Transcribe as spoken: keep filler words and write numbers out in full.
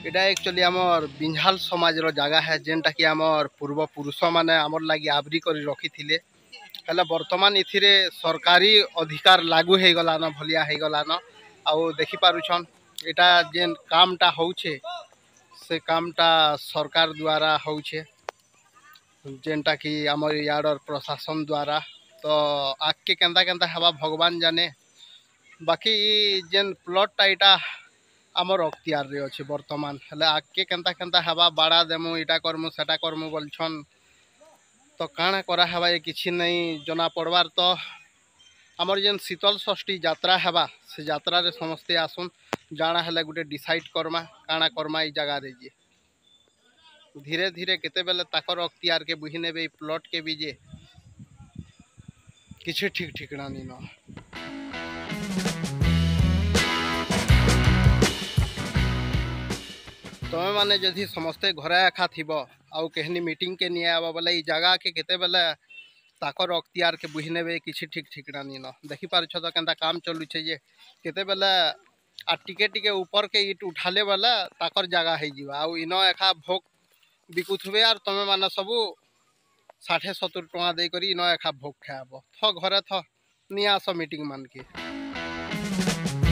इटा एक्चुअली आमर बिंझाल समाज रो जगह है जेनटा कि आमर पूर्वपुरुष माने आमर लगी आबरी कर रखी थिले हेले वर्तमान इथिरे सरकारी अधिकार लागू हो गलान भलिया हो गलान आउ देखि पारुछन इटा जेन कामटा होउछे से कामटा सरकार द्वारा होउछे जेनटा कि आमर याडर प्रशासन द्वारा तो आगे केंता केंता हवा भगवान जाने बाकी जेन प्लॉटटा इटा आमर अख्तियार रे अछि वर्तमान हेले आगे केंता केंता हवा बाड़ा देमु इटा करमु सेटा करमु बोलछन तो काଣା करा हवा ये किछि नहीं जना पड़वार तो आमर जेन शीतल षष्ठी यात्रा हवा से यात्रा रे समस्ते आसुन जाना हेले गुटे डिसाइड करमा काଣା करमा ई जगह रे जे धीरे धीरे केते बेले ताकर अख्तियार के बुझी नेबे प्लॉट के भी जे किछि ठीक ठिकाना नहीं न तमे माने जदि समस्ते घरे एखा थिबो आउ केहनी मीटिंग के निया आबा बोले ई जगह के केते बेले ताकर अख्तियार के बुझी नेबे किछि ठीक ठिकाना नहीं न देखि पार छ तो केंता काम चलु छे जे केते बेले आ टिके टिके ऊपर के ईट उठाले वाला ताकर जगह है जीवा आउ इनो एखा भोग बिकुथबे आर तमे माने सबु साठ सत्तर टका दे करी इनो एखा भोग खाबो थ घरे थ निया आस मीटिंग मान के।